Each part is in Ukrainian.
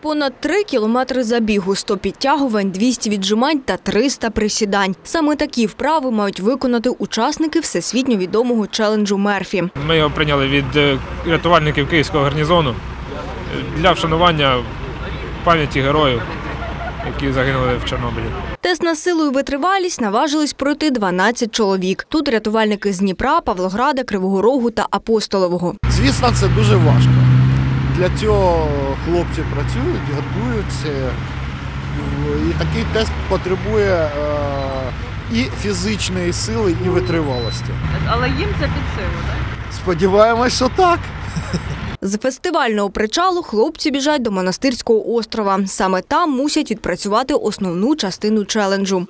Понад 3 кілометри забігу, 100 підтягувань, 200 віджимань та 300 присідань. Саме такі вправи мають виконати учасники всесвітньо відомого челенджу Мерфі. Ми його прийняли від рятувальників Київського гарнізону для вшанування пам'яті героїв, які загинули в Чорнобилі. Тест на силу і витривалість наважились пройти 12 чоловік. Тут рятувальники з Дніпра, Павлограда, Кривого Рогу та Апостолового. Звісно, це дуже важко. Для цього хлопці працюють, готуються. І такий тест потребує і фізичної сили, і витривалості. Але їм це під силу, так? Сподіваємось, що так. З фестивального причалу хлопці біжать до Монастирського острова. Саме там мусять відпрацювати основну частину челенджу.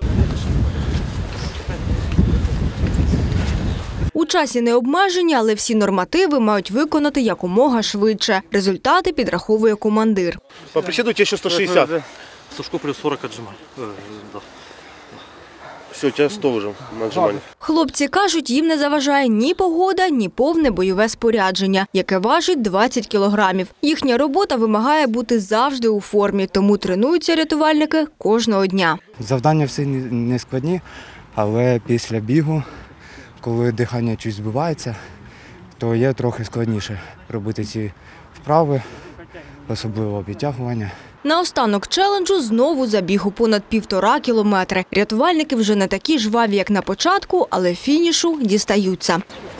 У часі не обмежені, але всі нормативи мають виконати якомога швидше. Результати підраховує командир. По приседу тебе еще 160. Сушку плюс 40 отжиманий. Да. Все, у тебя 100 уже на отжимании. Хлопці кажуть, їм не заважає ні погода, ні повне бойове спорядження, яке важить 20 кілограмів. Їхня робота вимагає бути завжди у формі, тому тренуються рятувальники кожного дня. Завдання всі не складні, але після бігу, коли дихання чуть збивається, то є трохи складніше робити ці вправи, особливо підтягування. Наостанок челенджу знову забіг у понад 1,5 кілометри. Рятувальники вже не такі жваві, як на початку, але фінішу дістаються.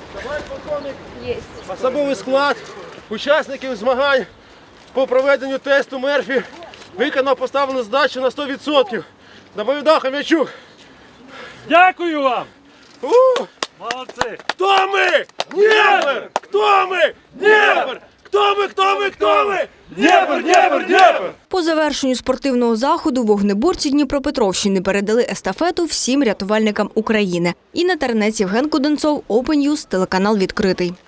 Особовий склад учасників змагань по проведенню тесту Мерфі виконав поставлену задачу на 100%. Доповідав Хомячук. Дякую вам! Молодці! Хто ми? Дніпр! Хто ми? Дніпр! Хто ми? Хто ми? Хто ми? Дніпр! Дніпр! Дніпр! По завершенню спортивного заходу вогнеборці Дніпропетровщини передали естафету всім рятувальникам України. Інна Тернець, Євген Куденцов, Open News, телеканал «Відкритий».